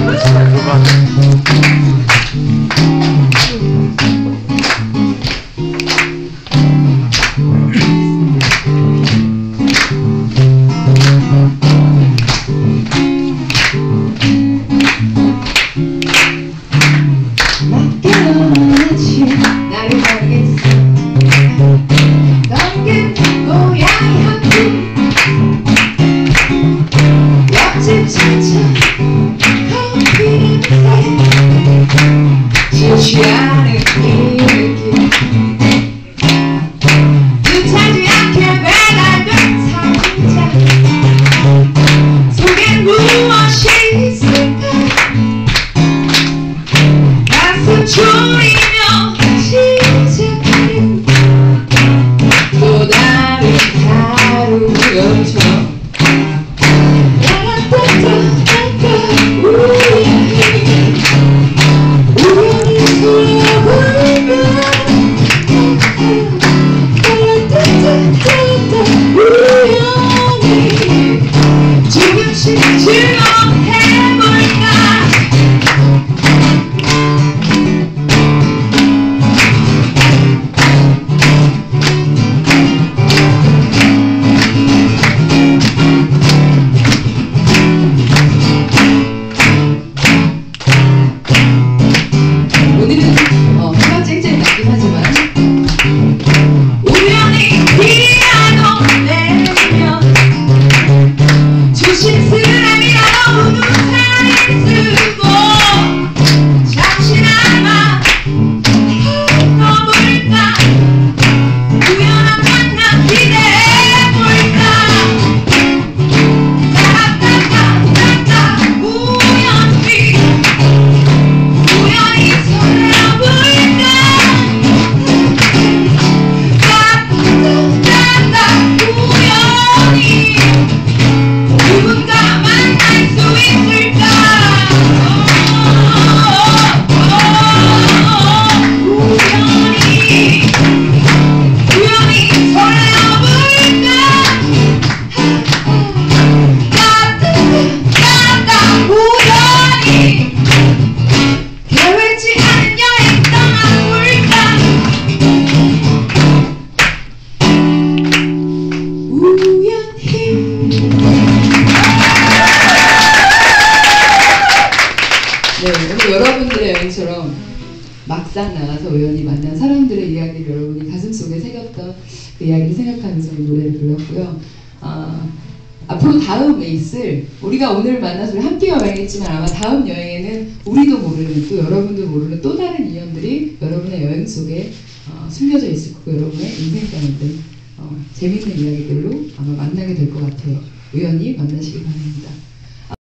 여러분들의 여행처럼 막상 나가서 우연히 만난 사람들의 이야기를 여러분이 가슴속에 새겼던 그 이야기를 생각하면서 이 노래를 불렀고요. 앞으로 다음에 있을 우리가 오늘 만나서 우리 함께 여행했지만 아마 다음 여행에는 우리도 모르는 또 여러분도 모르는 또 다른 인연들이 여러분의 여행 속에 숨겨져 있을 거고 여러분의 인생 가운데 재밌는 이야기들로 아마 만나게 될 것 같아요. 우연히 만나시기 바랍니다.